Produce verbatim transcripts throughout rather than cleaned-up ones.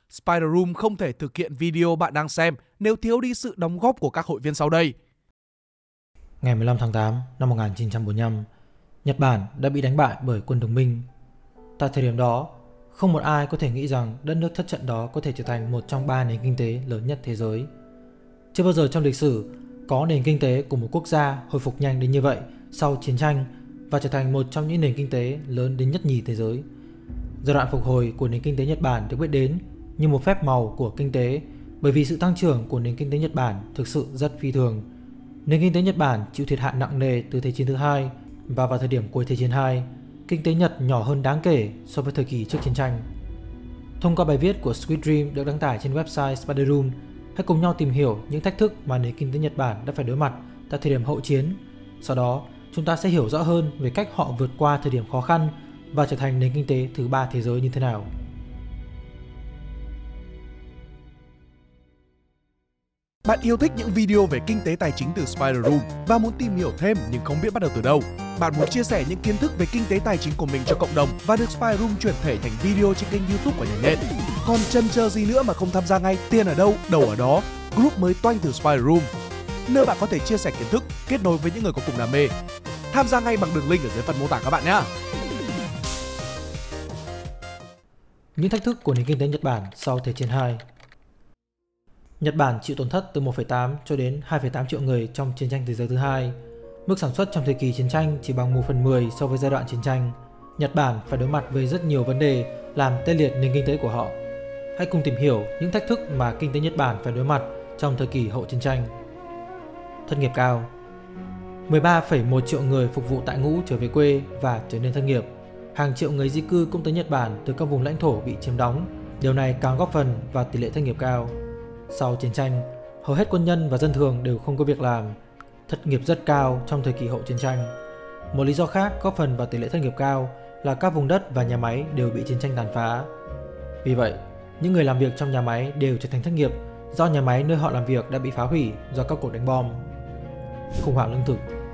Spider Room không thể thực hiện video bạn đang xem nếu thiếu đi sự đóng góp của các hội viên sau đây. Ngày mười lăm tháng tám năm một nghìn chín trăm bốn mươi lăm, Nhật Bản đã bị đánh bại bởi quân đồng minh. Tại thời điểm đó, không một ai có thể nghĩ rằng đất nước thất trận đó có thể trở thành một trong ba nền kinh tế lớn nhất thế giới. Chưa bao giờ trong lịch sử có nền kinh tế của một quốc gia hồi phục nhanh đến như vậy sau chiến tranh và trở thành một trong những nền kinh tế lớn đến nhất nhì thế giới. Giai đoạn phục hồi của nền kinh tế Nhật Bản được biết đến như một phép màu của kinh tế bởi vì sự tăng trưởng của nền kinh tế Nhật Bản thực sự rất phi thường. Nền kinh tế Nhật Bản chịu thiệt hại nặng nề từ Thế chiến thứ hai và vào thời điểm cuối Thế chiến hai, kinh tế Nhật nhỏ hơn đáng kể so với thời kỳ trước chiến tranh. Thông qua bài viết của Squid Dream được đăng tải trên website Spider Room, hãy cùng nhau tìm hiểu những thách thức mà nền kinh tế Nhật Bản đã phải đối mặt tại thời điểm hậu chiến. Sau đó, chúng ta sẽ hiểu rõ hơn về cách họ vượt qua thời điểm khó khăn và trở thành nền kinh tế thứ ba thế giới như thế nào. Bạn yêu thích những video về kinh tế tài chính từ Spider Room và muốn tìm hiểu thêm nhưng không biết bắt đầu từ đâu. Bạn muốn chia sẻ những kiến thức về kinh tế tài chính của mình cho cộng đồng và được Spider Room chuyển thể thành video trên kênh YouTube của nhà nhện. Còn chần chờ gì nữa mà không tham gia ngay? Tiền ở đâu, đầu ở đó. Group mới toanh từ Spider Room, nơi bạn có thể chia sẻ kiến thức, kết nối với những người có cùng đam mê. Tham gia ngay bằng đường link ở dưới phần mô tả các bạn nhé. Những thách thức của nền kinh tế Nhật Bản sau Thế chiến hai. Nhật Bản chịu tổn thất từ một phẩy tám cho đến hai phẩy tám triệu người trong chiến tranh thế giới thứ hai. Mức sản xuất trong thời kỳ chiến tranh chỉ bằng một phần mười so với giai đoạn chiến tranh. Nhật Bản phải đối mặt với rất nhiều vấn đề làm tê liệt nền kinh tế của họ. Hãy cùng tìm hiểu những thách thức mà kinh tế Nhật Bản phải đối mặt trong thời kỳ hậu chiến tranh. Thất nghiệp cao. mười ba phẩy một triệu người phục vụ tại ngũ trở về quê và trở nên thất nghiệp. Hàng triệu người di cư cũng tới Nhật Bản từ các vùng lãnh thổ bị chiếm đóng. Điều này càng góp phần vào tỷ lệ thất nghiệp cao. Sau chiến tranh, hầu hết quân nhân và dân thường đều không có việc làm. Thất nghiệp rất cao trong thời kỳ hậu chiến tranh. Một lý do khác góp phần vào tỷ lệ thất nghiệp cao là các vùng đất và nhà máy đều bị chiến tranh tàn phá. Vì vậy, những người làm việc trong nhà máy đều trở thành thất nghiệp do nhà máy nơi họ làm việc đã bị phá hủy do các cuộc đánh bom. Khủng hoảng lương thực.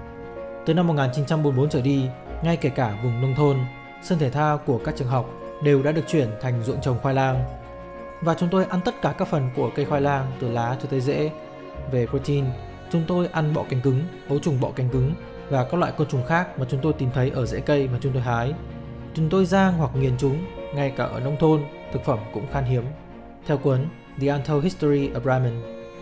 Từ năm một nghìn chín trăm bốn mươi tư trở đi, ngay kể cả vùng nông thôn, sân thể thao của các trường học đều đã được chuyển thành ruộng trồng khoai lang. Và chúng tôi ăn tất cả các phần của cây khoai lang từ lá cho tới rễ. Về protein, chúng tôi ăn bọ cánh cứng, ấu trùng bọ cánh cứng và các loại côn trùng khác mà chúng tôi tìm thấy ở rễ cây mà chúng tôi hái. Chúng tôi rang hoặc nghiền chúng, ngay cả ở nông thôn, thực phẩm cũng khan hiếm. Theo cuốn The Untold History of Ramen.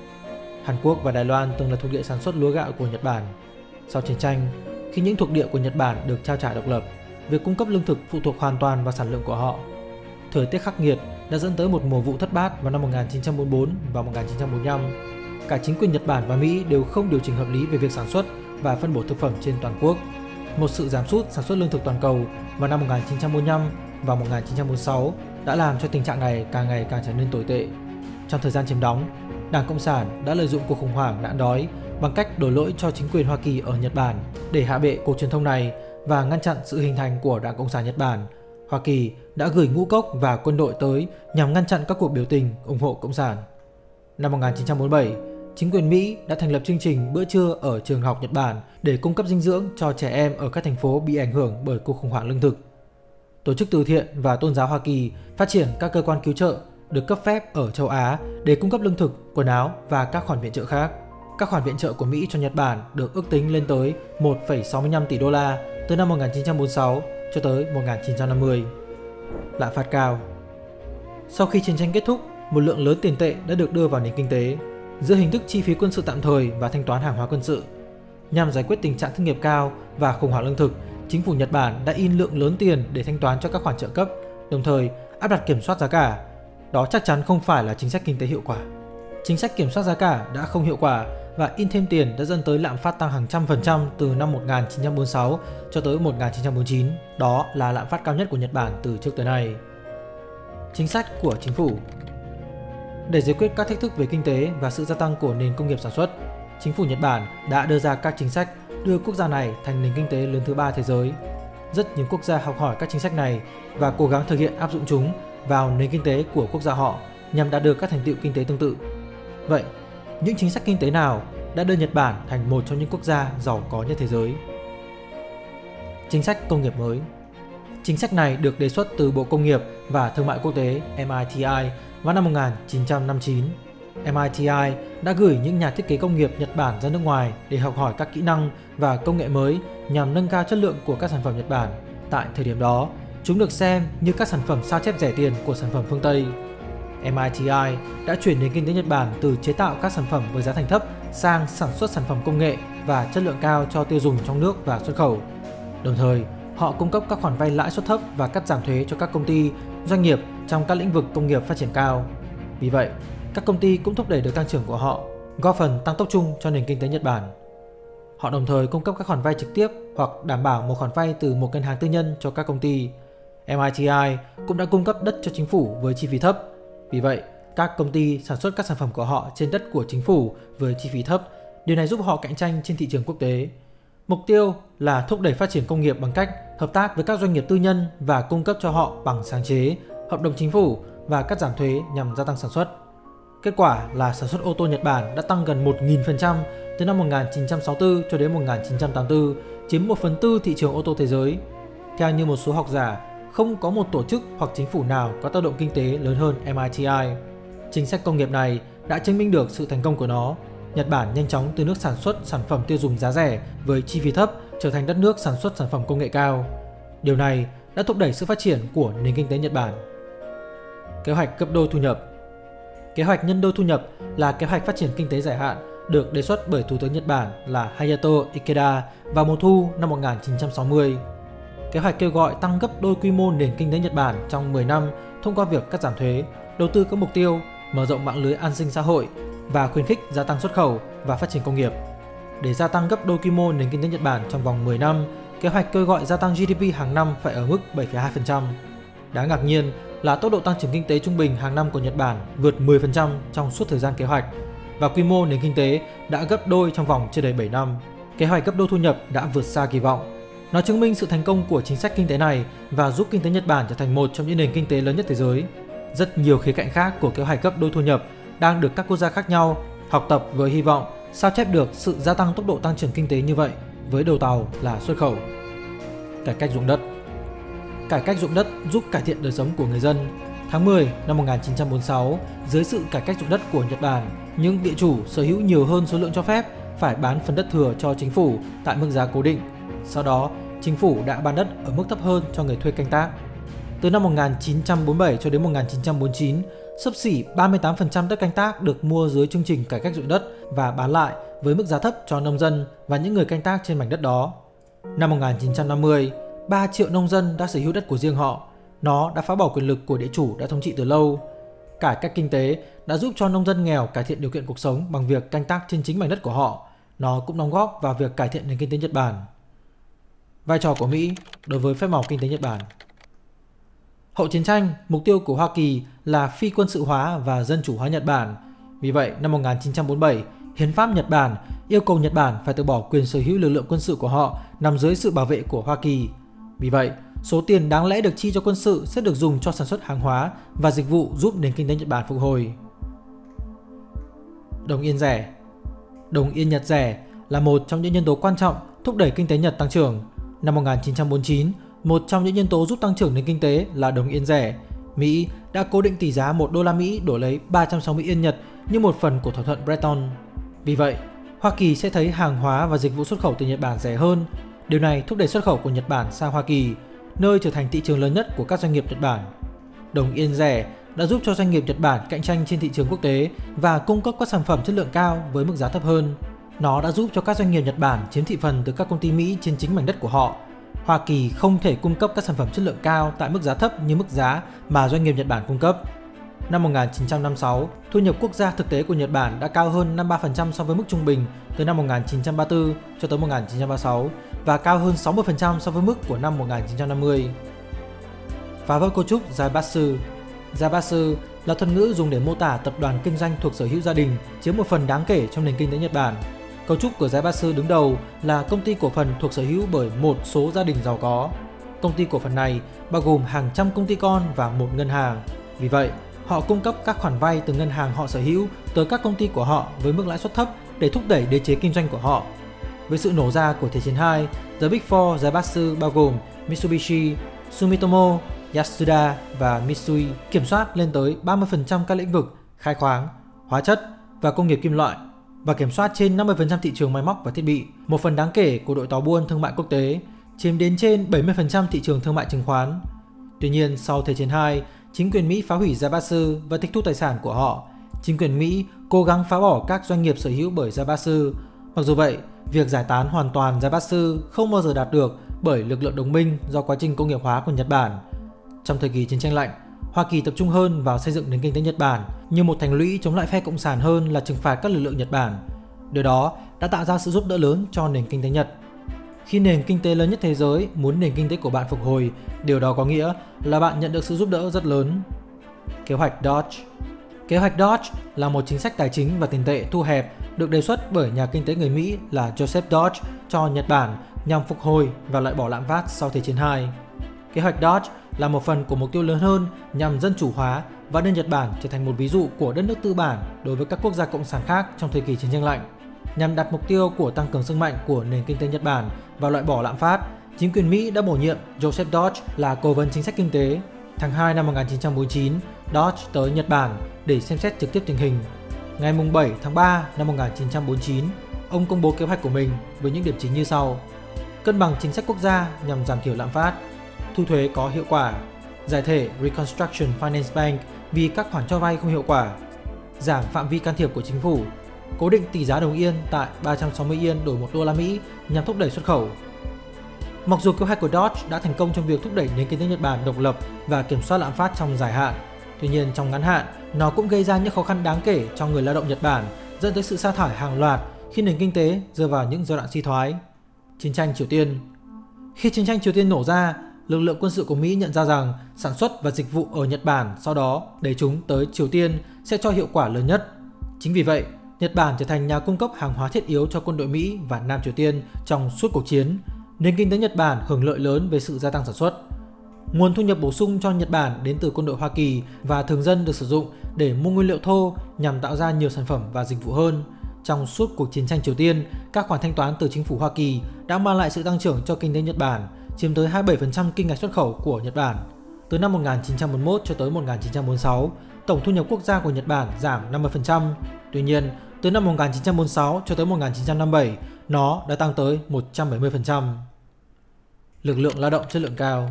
Hàn Quốc và Đài Loan từng là thuộc địa sản xuất lúa gạo của Nhật Bản. Sau chiến tranh, khi những thuộc địa của Nhật Bản được trao trả độc lập, việc cung cấp lương thực phụ thuộc hoàn toàn vào sản lượng của họ. Thời tiết khắc nghiệt đã dẫn tới một mùa vụ thất bát vào năm một nghìn chín trăm bốn mươi tư và một nghìn chín trăm bốn mươi lăm. Cả chính quyền Nhật Bản và Mỹ đều không điều chỉnh hợp lý về việc sản xuất và phân bổ thực phẩm trên toàn quốc. Một sự giảm sút sản xuất lương thực toàn cầu vào năm một nghìn chín trăm bốn mươi lăm và một nghìn chín trăm bốn mươi sáu đã làm cho tình trạng này càng ngày càng trở nên tồi tệ. Trong thời gian chiếm đóng, Đảng Cộng sản đã lợi dụng cuộc khủng hoảng nạn đói bằng cách đổ lỗi cho chính quyền Hoa Kỳ ở Nhật Bản để hạ bệ cuộc truyền thông này và ngăn chặn sự hình thành của Đảng Cộng sản Nhật Bản. Hoa Kỳ đã gửi ngũ cốc và quân đội tới nhằm ngăn chặn các cuộc biểu tình ủng hộ Cộng sản. Năm một nghìn chín trăm bốn mươi bảy, chính quyền Mỹ đã thành lập chương trình bữa trưa ở trường học Nhật Bản để cung cấp dinh dưỡng cho trẻ em ở các thành phố bị ảnh hưởng bởi cuộc khủng hoảng lương thực. Tổ chức từ thiện và tôn giáo Hoa Kỳ phát triển các cơ quan cứu trợ được cấp phép ở châu Á để cung cấp lương thực, quần áo và các khoản viện trợ khác. Các khoản viện trợ của Mỹ cho Nhật Bản được ước tính lên tới một phẩy sáu mươi lăm tỷ đô la từ năm một nghìn chín trăm bốn mươi sáu cho tới một nghìn chín trăm năm mươi. Lạm phát cao. Sau khi chiến tranh kết thúc, một lượng lớn tiền tệ đã được đưa vào nền kinh tế giữa hình thức chi phí quân sự tạm thời và thanh toán hàng hóa quân sự. Nhằm giải quyết tình trạng thất nghiệp cao và khủng hoảng lương thực, chính phủ Nhật Bản đã in lượng lớn tiền để thanh toán cho các khoản trợ cấp, đồng thời áp đặt kiểm soát giá cả. Đó chắc chắn không phải là chính sách kinh tế hiệu quả. Chính sách kiểm soát giá cả đã không hiệu quả và in thêm tiền đã dẫn tới lạm phát tăng hàng trăm phần trăm từ năm một nghìn chín trăm bốn mươi sáu cho tới một nghìn chín trăm bốn mươi chín. Đó là lạm phát cao nhất của Nhật Bản từ trước tới nay. Chính sách của chính phủ. Để giải quyết các thách thức về kinh tế và sự gia tăng của nền công nghiệp sản xuất, chính phủ Nhật Bản đã đưa ra các chính sách đưa quốc gia này thành nền kinh tế lớn thứ ba thế giới. Rất nhiều quốc gia học hỏi các chính sách này và cố gắng thực hiện áp dụng chúng vào nền kinh tế của quốc gia họ nhằm đạt được các thành tựu kinh tế tương tự. Vậy, những chính sách kinh tế nào đã đưa Nhật Bản thành một trong những quốc gia giàu có nhất thế giới? Chính sách công nghiệp mới. Chính sách này được đề xuất từ Bộ Công nghiệp và Thương mại Quốc tế M I T I Vào năm một nghìn chín trăm năm mươi chín, em i tê i đã gửi những nhà thiết kế công nghiệp Nhật Bản ra nước ngoài để học hỏi các kỹ năng và công nghệ mới nhằm nâng cao chất lượng của các sản phẩm Nhật Bản. Tại thời điểm đó, chúng được xem như các sản phẩm sao chép rẻ tiền của sản phẩm phương Tây. em i tê i đã chuyển nền kinh tế Nhật Bản từ chế tạo các sản phẩm với giá thành thấp sang sản xuất sản phẩm công nghệ và chất lượng cao cho tiêu dùng trong nước và xuất khẩu. Đồng thời, họ cung cấp các khoản vay lãi suất thấp và cắt giảm thuế cho các công ty, doanh nghiệp trong các lĩnh vực công nghiệp phát triển cao. Vì vậy, các công ty cũng thúc đẩy được tăng trưởng của họ, góp phần tăng tốc chung cho nền kinh tế Nhật Bản. Họ đồng thời cung cấp các khoản vay trực tiếp hoặc đảm bảo một khoản vay từ một ngân hàng tư nhân cho các công ty. em i tê i cũng đã cung cấp đất cho chính phủ với chi phí thấp. Vì vậy, các công ty sản xuất các sản phẩm của họ trên đất của chính phủ với chi phí thấp. Điều này giúp họ cạnh tranh trên thị trường quốc tế. Mục tiêu là thúc đẩy phát triển công nghiệp bằng cách hợp tác với các doanh nghiệp tư nhân và cung cấp cho họ bằng sáng chế, hợp đồng chính phủ và cắt giảm thuế nhằm gia tăng sản xuất. Kết quả là sản xuất ô tô Nhật Bản đã tăng gần một nghìn phần trăm từ năm một nghìn chín trăm sáu mươi tư cho đến một nghìn chín trăm tám mươi tư, chiếm một phần tư thị trường ô tô thế giới. Theo như một số học giả, không có một tổ chức hoặc chính phủ nào có tác động kinh tế lớn hơn em i tê i. Chính sách công nghiệp này đã chứng minh được sự thành công của nó. Nhật Bản nhanh chóng từ nước sản xuất sản phẩm tiêu dùng giá rẻ với chi phí thấp trở thành đất nước sản xuất sản phẩm công nghệ cao. Điều này đã thúc đẩy sự phát triển của nền kinh tế Nhật Bản. Kế hoạch gấp đôi thu nhập. Kế hoạch nhân đôi thu nhập là kế hoạch phát triển kinh tế dài hạn được đề xuất bởi Thủ tướng Nhật Bản là Hayato Ikeda vào mùa thu năm một nghìn chín trăm sáu mươi. Kế hoạch kêu gọi tăng gấp đôi quy mô nền kinh tế Nhật Bản trong mười năm thông qua việc cắt giảm thuế, đầu tư các mục tiêu, mở rộng mạng lưới an sinh xã hội và khuyến khích gia tăng xuất khẩu và phát triển công nghiệp. Để gia tăng gấp đôi quy mô nền kinh tế Nhật Bản trong vòng mười năm, kế hoạch kêu gọi gia tăng giê đê pê hàng năm phải ở mức bảy phẩy hai phần trăm. Đáng ngạc nhiên là tốc độ tăng trưởng kinh tế trung bình hàng năm của Nhật Bản vượt mười phần trăm trong suốt thời gian kế hoạch và quy mô nền kinh tế đã gấp đôi trong vòng chưa đầy bảy năm. Kế hoạch gấp đôi thu nhập đã vượt xa kỳ vọng. Nó chứng minh sự thành công của chính sách kinh tế này và giúp kinh tế Nhật Bản trở thành một trong những nền kinh tế lớn nhất thế giới. Rất nhiều khía cạnh khác của kế hoạch gấp đôi thu nhập đang được các quốc gia khác nhau học tập với hy vọng sao chép được sự gia tăng tốc độ tăng trưởng kinh tế như vậy với đầu tàu là xuất khẩu. Cải cách ruộng đất. Cải cách ruộng đất giúp cải thiện đời sống của người dân. Tháng mười năm một nghìn chín trăm bốn mươi sáu, dưới sự cải cách ruộng đất của Nhật Bản, những địa chủ sở hữu nhiều hơn số lượng cho phép phải bán phần đất thừa cho chính phủ tại mức giá cố định. Sau đó, chính phủ đã bán đất ở mức thấp hơn cho người thuê canh tác. Từ năm một nghìn chín trăm bốn mươi bảy cho đến một nghìn chín trăm bốn mươi chín, xấp xỉ ba mươi tám phần trăm đất canh tác được mua dưới chương trình cải cách ruộng đất và bán lại với mức giá thấp cho nông dân và những người canh tác trên mảnh đất đó. Năm một nghìn chín trăm năm mươi, ba triệu nông dân đã sở hữu đất của riêng họ. Nó đã phá bỏ quyền lực của địa chủ đã thống trị từ lâu. Cải cách kinh tế đã giúp cho nông dân nghèo cải thiện điều kiện cuộc sống bằng việc canh tác trên chính mảnh đất của họ. Nó cũng đóng góp vào việc cải thiện nền kinh tế Nhật Bản. Vai trò của Mỹ đối với phép màu kinh tế Nhật Bản. Hậu chiến tranh, mục tiêu của Hoa Kỳ là phi quân sự hóa và dân chủ hóa Nhật Bản. Vì vậy, năm một nghìn chín trăm bốn mươi bảy, Hiến pháp Nhật Bản yêu cầu Nhật Bản phải từ bỏ quyền sở hữu lực lượng quân sự của họ nằm dưới sự bảo vệ của Hoa Kỳ. Vì vậy, số tiền đáng lẽ được chi cho quân sự sẽ được dùng cho sản xuất hàng hóa và dịch vụ giúp nền kinh tế Nhật Bản phục hồi. Đồng yên rẻ. Đồng yên Nhật rẻ là một trong những nhân tố quan trọng thúc đẩy kinh tế Nhật tăng trưởng. Năm một nghìn chín trăm bốn mươi chín, một trong những nhân tố giúp tăng trưởng nền kinh tế là đồng yên rẻ. Mỹ đã cố định tỷ giá một đô la Mỹ đổi lấy ba trăm sáu mươi yên Nhật như một phần của thỏa thuận Bretton. Vì vậy, Hoa Kỳ sẽ thấy hàng hóa và dịch vụ xuất khẩu từ Nhật Bản rẻ hơn. Điều này thúc đẩy xuất khẩu của Nhật Bản sang Hoa Kỳ, nơi trở thành thị trường lớn nhất của các doanh nghiệp Nhật Bản. Đồng yên rẻ đã giúp cho doanh nghiệp Nhật Bản cạnh tranh trên thị trường quốc tế và cung cấp các sản phẩm chất lượng cao với mức giá thấp hơn. Nó đã giúp cho các doanh nghiệp Nhật Bản chiếm thị phần từ các công ty Mỹ trên chính mảnh đất của họ. Hoa Kỳ không thể cung cấp các sản phẩm chất lượng cao tại mức giá thấp như mức giá mà doanh nghiệp Nhật Bản cung cấp. Năm một nghìn chín trăm năm mươi sáu, thu nhập quốc gia thực tế của Nhật Bản đã cao hơn năm mươi ba phần trăm so với mức trung bình từ năm một nghìn chín trăm ba mươi tư cho tới một nghìn chín trăm ba mươi sáu và cao hơn sáu mươi phần trăm so với mức của năm một nghìn chín trăm năm mươi. Phá vỡ cấu trúc Zaibatsu. Zaibatsu là thuật ngữ dùng để mô tả tập đoàn kinh doanh thuộc sở hữu gia đình chiếm một phần đáng kể trong nền kinh tế Nhật Bản. Cấu trúc của Zaibatsu đứng đầu là công ty cổ phần thuộc sở hữu bởi một số gia đình giàu có. Công ty cổ phần này bao gồm hàng trăm công ty con và một ngân hàng. Vì vậy, họ cung cấp các khoản vay từ ngân hàng họ sở hữu tới các công ty của họ với mức lãi suất thấp để thúc đẩy đế chế kinh doanh của họ. Với sự nổ ra của Thế chiến hai, The Big Four Zaibatsu bao gồm Mitsubishi, Sumitomo, Yasuda và Mitsui kiểm soát lên tới ba mươi phần trăm các lĩnh vực khai khoáng, hóa chất và công nghiệp kim loại và kiểm soát trên năm mươi phần trăm thị trường máy móc và thiết bị. Một phần đáng kể của đội tàu buôn thương mại quốc tế chiếm đến trên bảy mươi phần trăm thị trường thương mại chứng khoán. Tuy nhiên, sau Thế chiến hai, chính quyền Mỹ phá hủy Zaibatsu và tịch thu tài sản của họ. Chính quyền Mỹ cố gắng phá bỏ các doanh nghiệp sở hữu bởi Zaibatsu. Mặc dù vậy, việc giải tán hoàn toàn Zaibatsu không bao giờ đạt được bởi lực lượng đồng minh do quá trình công nghiệp hóa của Nhật Bản. Trong thời kỳ chiến tranh lạnh, Hoa Kỳ tập trung hơn vào xây dựng nền kinh tế Nhật Bản như một thành lũy chống lại phe cộng sản hơn là trừng phạt các lực lượng Nhật Bản. Điều đó đã tạo ra sự giúp đỡ lớn cho nền kinh tế Nhật. Khi nền kinh tế lớn nhất thế giới muốn nền kinh tế của bạn phục hồi, điều đó có nghĩa là bạn nhận được sự giúp đỡ rất lớn. Kế hoạch Dodge. Kế hoạch Dodge là một chính sách tài chính và tiền tệ thu hẹp được đề xuất bởi nhà kinh tế người Mỹ là Joseph Dodge cho Nhật Bản nhằm phục hồi và loại bỏ lạm phát sau Thế chiến hai. Kế hoạch Dodge là một phần của mục tiêu lớn hơn nhằm dân chủ hóa và đưa Nhật Bản trở thành một ví dụ của đất nước tư bản đối với các quốc gia cộng sản khác trong thời kỳ chiến tranh lạnh. Nhằm đặt mục tiêu của tăng cường sức mạnh của nền kinh tế Nhật Bản và loại bỏ lạm phát, chính quyền Mỹ đã bổ nhiệm Joseph Dodge là cố vấn chính sách kinh tế. Tháng hai năm một nghìn chín trăm bốn mươi chín, Dodge tới Nhật Bản để xem xét trực tiếp tình hình. Ngày bảy tháng ba năm một nghìn chín trăm bốn mươi chín, ông công bố kế hoạch của mình với những điểm chính như sau: cân bằng chính sách quốc gia nhằm giảm thiểu lạm phát, thu thuế có hiệu quả, giải thể Reconstruction Finance Bank vì các khoản cho vay không hiệu quả, giảm phạm vi can thiệp của chính phủ, cố định tỷ giá đồng yên tại ba trăm sáu mươi yên đổi một đô la Mỹ nhằm thúc đẩy xuất khẩu. Mặc dù kế hoạch của Dodge đã thành công trong việc thúc đẩy nền kinh tế Nhật Bản độc lập và kiểm soát lạm phát trong dài hạn, tuy nhiên trong ngắn hạn, nó cũng gây ra những khó khăn đáng kể cho người lao động Nhật Bản, dẫn tới sự sa thải hàng loạt khi nền kinh tế rơi vào những giai đoạn suy thoái. Chiến tranh Triều Tiên. Khi chiến tranh Triều Tiên nổ ra, lực lượng quân sự của Mỹ nhận ra rằng sản xuất và dịch vụ ở Nhật Bản sau đó đẩy chúng tới Triều Tiên sẽ cho hiệu quả lớn nhất. Chính vì vậy, Nhật Bản trở thành nhà cung cấp hàng hóa thiết yếu cho quân đội Mỹ và Nam Triều Tiên trong suốt cuộc chiến. Nền kinh tế Nhật Bản hưởng lợi lớn về sự gia tăng sản xuất. Nguồn thu nhập bổ sung cho Nhật Bản đến từ quân đội Hoa Kỳ và thường dân được sử dụng để mua nguyên liệu thô nhằm tạo ra nhiều sản phẩm và dịch vụ hơn. Trong suốt cuộc chiến tranh Triều Tiên, các khoản thanh toán từ chính phủ Hoa Kỳ đã mang lại sự tăng trưởng cho kinh tế Nhật Bản, chiếm tới hai mươi bảy phần trăm kim ngạch xuất khẩu của Nhật Bản. Từ năm một nghìn chín trăm bốn mươi mốt cho tới một nghìn chín trăm bốn mươi sáu, tổng thu nhập quốc gia của Nhật Bản giảm năm mươi phần trăm. Tuy nhiên, từ năm một nghìn chín trăm bốn mươi sáu cho tới một nghìn chín trăm năm mươi bảy, nó đã tăng tới một trăm bảy mươi phần trăm. Lực lượng lao động chất lượng cao.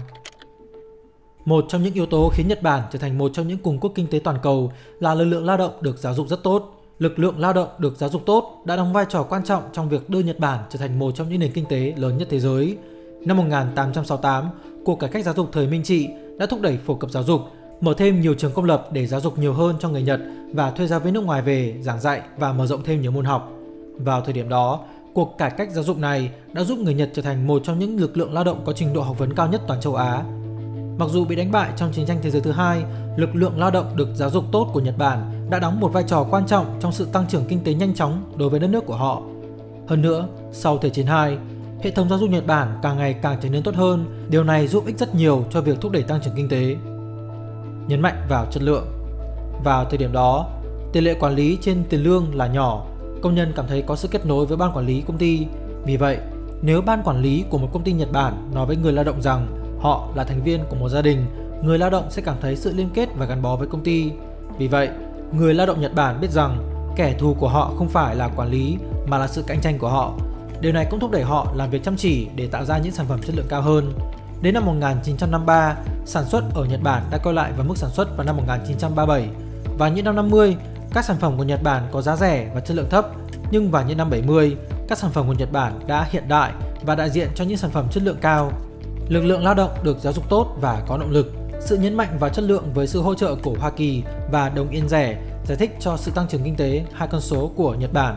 Một trong những yếu tố khiến Nhật Bản trở thành một trong những cường quốc kinh tế toàn cầu là lực lượng lao động được giáo dục rất tốt. Lực lượng lao động được giáo dục tốt đã đóng vai trò quan trọng trong việc đưa Nhật Bản trở thành một trong những nền kinh tế lớn nhất thế giới. Năm một nghìn tám trăm sáu mươi tám, cuộc cải cách giáo dục thời Minh Trị đã thúc đẩy phổ cập giáo dục, mở thêm nhiều trường công lập để giáo dục nhiều hơn cho người Nhật và thuê giáo viên nước ngoài về giảng dạy và mở rộng thêm nhiều môn học. Vào thời điểm đó, cuộc cải cách giáo dục này đã giúp người Nhật trở thành một trong những lực lượng lao động có trình độ học vấn cao nhất toàn châu Á. Mặc dù bị đánh bại trong chiến tranh thế giới thứ hai, lực lượng lao động được giáo dục tốt của Nhật Bản đã đóng một vai trò quan trọng trong sự tăng trưởng kinh tế nhanh chóng đối với đất nước của họ. Hơn nữa, sau Thế chiến hai, hệ thống giáo dục Nhật Bản càng ngày càng trở nên tốt hơn. Điều này giúp ích rất nhiều cho việc thúc đẩy tăng trưởng kinh tế. Nhấn mạnh vào chất lượng. Vào thời điểm đó, tỷ lệ quản lý trên tiền lương là nhỏ, công nhân cảm thấy có sự kết nối với ban quản lý công ty. Vì vậy, nếu ban quản lý của một công ty Nhật Bản nói với người lao động rằng họ là thành viên của một gia đình, người lao động sẽ cảm thấy sự liên kết và gắn bó với công ty. Vì vậy, người lao động Nhật Bản biết rằng kẻ thù của họ không phải là quản lý mà là sự cạnh tranh của họ. Điều này cũng thúc đẩy họ làm việc chăm chỉ để tạo ra những sản phẩm chất lượng cao hơn. Đến năm một nghìn chín trăm năm mươi ba, sản xuất ở Nhật Bản đã quay lại với mức sản xuất vào năm một nghìn chín trăm ba mươi bảy. Và những năm năm mươi, các sản phẩm của Nhật Bản có giá rẻ và chất lượng thấp. Nhưng vào những năm bảy mươi, các sản phẩm của Nhật Bản đã hiện đại và đại diện cho những sản phẩm chất lượng cao. Lực lượng lao động được giáo dục tốt và có động lực. Sự nhấn mạnh vào chất lượng với sự hỗ trợ của Hoa Kỳ và đồng yên rẻ giải thích cho sự tăng trưởng kinh tế hai con số của Nhật Bản.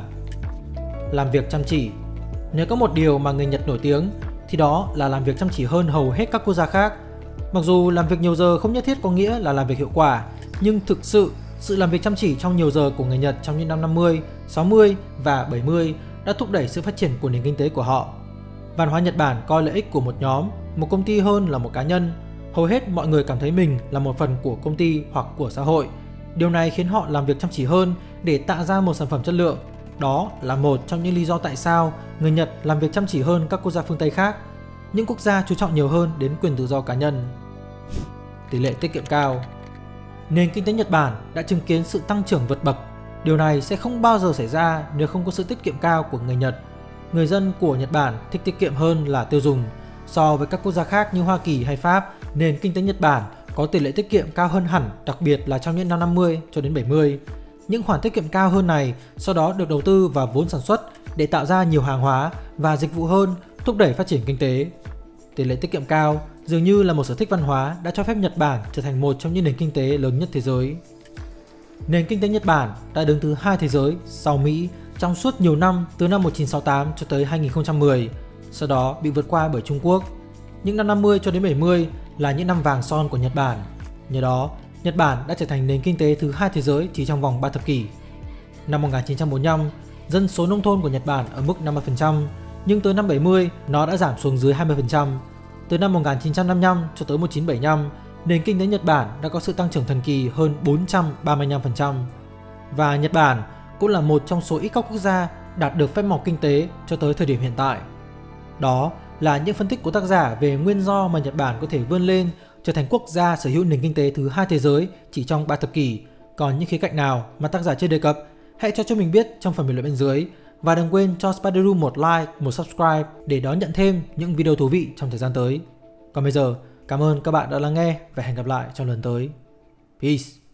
Làm việc chăm chỉ. Nếu có một điều mà người Nhật nổi tiếng thì đó là làm việc chăm chỉ hơn hầu hết các quốc gia khác. Mặc dù làm việc nhiều giờ không nhất thiết có nghĩa là làm việc hiệu quả, nhưng thực sự sự làm việc chăm chỉ trong nhiều giờ của người Nhật trong những năm năm mươi, sáu mươi và bảy mươi đã thúc đẩy sự phát triển của nền kinh tế của họ. Văn hóa Nhật Bản coi lợi ích của một nhóm, một công ty hơn là một cá nhân. Hầu hết mọi người cảm thấy mình là một phần của công ty hoặc của xã hội. Điều này khiến họ làm việc chăm chỉ hơn để tạo ra một sản phẩm chất lượng. Đó là một trong những lý do tại sao người Nhật làm việc chăm chỉ hơn các quốc gia phương Tây khác. Những quốc gia chú trọng nhiều hơn đến quyền tự do cá nhân. tỷ lệ tiết kiệm cao. Nền kinh tế Nhật Bản đã chứng kiến sự tăng trưởng vượt bậc. Điều này sẽ không bao giờ xảy ra nếu không có sự tiết kiệm cao của người Nhật. Người dân của Nhật Bản thích tiết kiệm hơn là tiêu dùng. So với các quốc gia khác như Hoa Kỳ hay Pháp, nền kinh tế Nhật Bản có tỷ lệ tiết kiệm cao hơn hẳn, đặc biệt là trong những năm năm mươi cho đến bảy mươi. Những khoản tiết kiệm cao hơn này sau đó được đầu tư vào vốn sản xuất để tạo ra nhiều hàng hóa và dịch vụ hơn, thúc đẩy phát triển kinh tế. Tỷ lệ tiết kiệm cao dường như là một sở thích văn hóa đã cho phép Nhật Bản trở thành một trong những nền kinh tế lớn nhất thế giới. Nền kinh tế Nhật Bản đã đứng thứ hai thế giới sau Mỹ trong suốt nhiều năm từ năm một nghìn chín trăm sáu mươi tám cho tới hai nghìn không trăm mười, sau đó bị vượt qua bởi Trung Quốc. Những năm năm mươi cho đến bảy mươi là những năm vàng son của Nhật Bản. Nhờ đó, Nhật Bản đã trở thành nền kinh tế thứ hai thế giới chỉ trong vòng ba thập kỷ. Năm một nghìn chín trăm bốn mươi lăm, dân số nông thôn của Nhật Bản ở mức năm mươi phần trăm, nhưng tới năm bảy mươi nó đã giảm xuống dưới hai mươi phần trăm. Từ năm một nghìn chín trăm năm mươi lăm cho tới một nghìn chín trăm bảy mươi lăm, nền kinh tế Nhật Bản đã có sự tăng trưởng thần kỳ hơn bốn trăm ba mươi lăm phần trăm. Và Nhật Bản cũng là một trong số ít các quốc gia đạt được phép màu kinh tế cho tới thời điểm hiện tại. Đó là những phân tích của tác giả về nguyên do mà Nhật Bản có thể vươn lên trở thành quốc gia sở hữu nền kinh tế thứ hai thế giới chỉ trong ba thập kỷ. Còn những khía cạnh nào mà tác giả chưa đề cập, hãy cho cho mình biết trong phần bình luận bên dưới. Và đừng quên cho Spider Room một like, một subscribe để đón nhận thêm những video thú vị trong thời gian tới. Còn bây giờ, cảm ơn các bạn đã lắng nghe và hẹn gặp lại trong lần tới. Peace!